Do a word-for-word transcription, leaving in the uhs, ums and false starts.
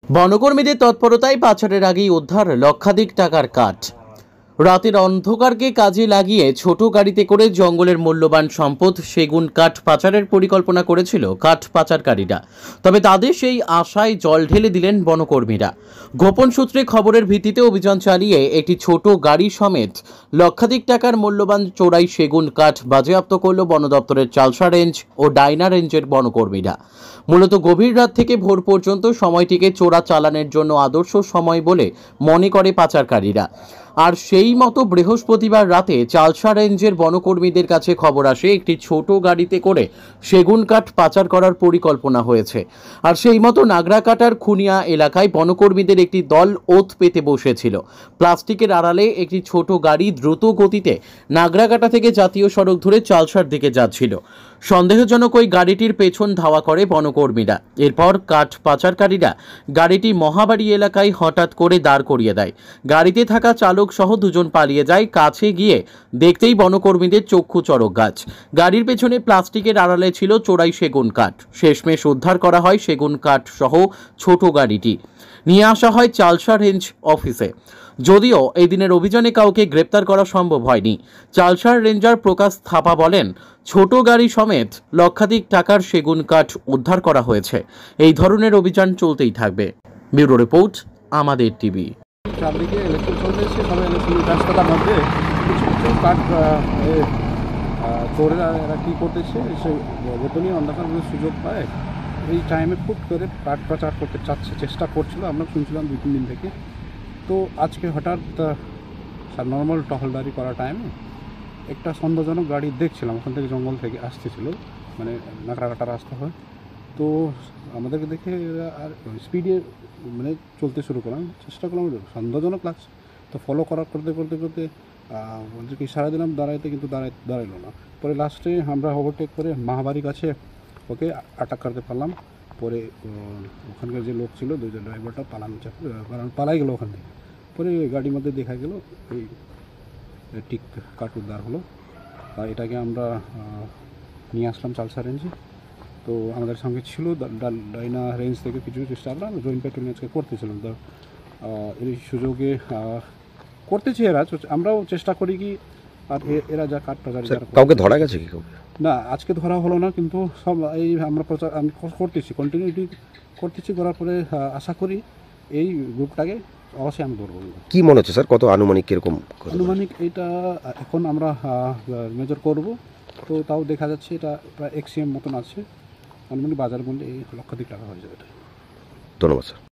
বনকর্মীদের তৎপরতায় পাচারের আগেই উদ্ধার লক্ষাধিক টাকার কাঠ। রাতের অন্ধকারকে কাজে লাগিয়ে ছোট গাড়িতে করে জঙ্গলের মূল্যবান সম্পদ সেগুন কাঠ পাচারের পরিকল্পনা করেছিল কাঠ পাচারকারীরা। তবে তাদের সেই আশায় জল ঢেলে দিলেন বনকর্মীরা। গোপন সূত্রে খবরের ভিত্তিতে অভিযান চালিয়ে একটি ছোট গাড়ি সমেত লক্ষাধিক টাকার মূল্যবান চোরাই সেগুন কাঠ বাজেয়াপ্ত করল বন দপ্তরের চালসা রেঞ্জ ও ডাইনা রেঞ্জের বনকর্মীরা। মূলত গভীর রাত থেকে ভোর পর্যন্ত সময়টিকে চোরা চালানের জন্য আদর্শ সময় বলে মনে করে পাচারকারীরা। আর সেই মতো বৃহস্পতিবার রাতে চালসা রেঞ্জের বনকর্মীদের কাছে খবর আসে একটি ছোট গাড়িতে করে সেগুন কাঠ পাচার করার পরিকল্পনা হয়েছে। আর সেই মতো নাগরাকাটার খুনিয়া এলাকায় বনকর্মীদের একটি দল ওত পেতে বসেছিল। প্লাস্টিকের আড়ালে একটি ছোট গাড়ি দ্রুত গতিতে নাগরাকাটা থেকে জাতীয় সড়ক ধরে চালসার দিকে যাচ্ছিল। সন্দেহজনক ওই গাড়িটির পেছন ধাওয়া করে বনকর্মীরা। এরপর কাঠ পাচারকারীরা গাড়িটি মহাবাড়ি এলাকায় হঠাৎ করে দাঁড় করিয়ে দেয়। গাড়িতে থাকা চালক সহ দুজন পালিয়ে যায়। কাছে গিয়ে দেখতেই বনকর্মীদের চক্ষু চড়ক গাছ। গাড়ির পেছনে প্লাস্টিকের আড়ালে ছিল চোরাই সেগুন কাঠ। শেষমেশ উদ্ধার করা হয় সেগুন কাঠ সহ ছোট গাড়িটি। নিয়ে আসা হয় চালসা রেঞ্জ অফিসে। যদিও এই দিনের অভিযানে কাউকে গ্রেপ্তার করা সম্ভব হয়নি। চালসার রেঞ্জার প্রকাশ থাপা বলেন, ছোট গাড়ি সমেত লক্ষাধিক টাকার সেগুন কাঠ উদ্ধার করা হয়েছে। এই ধরনের অভিযান চলতেই থাকবে। ব্যুরো রিপোর্ট, আমাদের টিভি। চারদিকে ইলেকশন চলতেছে, তবে ইলেকশন ব্যস্ততার মধ্যে কিছু কিছু কাঠ চোরেরা এরা কী করতেছে, সে গোপনীয় অন্ধকার সুযোগ পায় এই টাইমে ফুট করে কাঠ পাচার করতে চাচ্ছে, চেষ্টা করছিল। আমরা শুনছিলাম দুই তিন দিন থেকে। তো আজকে হঠাৎ নর্মাল টহলদারি করা টাইমে একটা সন্দেহজনক গাড়ি দেখছিলাম, ওখান থেকে জঙ্গল থেকে আসতেছিল, মানে নাগরাকাটা রাস্তা হয়। তো আমাদেরকে দেখে আর স্পিডে মানে চলতে শুরু করলাম, চেষ্টা করলাম, সন্দেহজনক লাগছে। তো ফলো করা করতে করতে করতে ওদেরকে ইশারা দিলাম দাঁড়াইতে, কিন্তু দাঁড়াই দাঁড়াইলো না। পরে লাস্টে আমরা ওভারটেক করে মহাবাড়ির কাছে ওকে আটক করতে পারলাম। পরে ওখানকার যে লোক ছিল, দুজন ড্রাইভারটা পালানো পালাই গেলো ওখান থেকে। পরে গাড়ির মধ্যে দেখা গেল এই টিক কাঠ উদ্ধার হলো। আর এটাকে আমরা নিয়ে আসলাম চালসা রেঞ্জে। তো আমাদের সঙ্গে ছিল ডাইনা রেঞ্জ থেকে কিছু চেষ্টা আমরা জয়েন্ট পেট্রোলিং আজকে করতেছিলাম। তো এই সুযোগে করতেছি, এরা আমরাও চেষ্টা করি কি, আর এরা যা কাঠ পাচার কাউকে ধরা গেছে কি? না, আজকে ধরা হলো না, কিন্তু সব এই আমরা প্রচার আমি করতেছি, কন্টিনিউটি করতেছি। করার পরে আশা করি এই গ্রুপটাকে অবশ্যই আমি ধরবো। কি মনে হচ্ছে স্যার, কত আনুমানিক কিরকম? আনুমানিক এটা এখন আমরা মেজর করব। তো তাও দেখা যাচ্ছে এটা প্রায় এক্সিএম মতন আছে। আনুমানিক বাজার মূল্যে এই লক্ষাধিক টাকা হয়ে যাবে। ধন্যবাদ স্যার।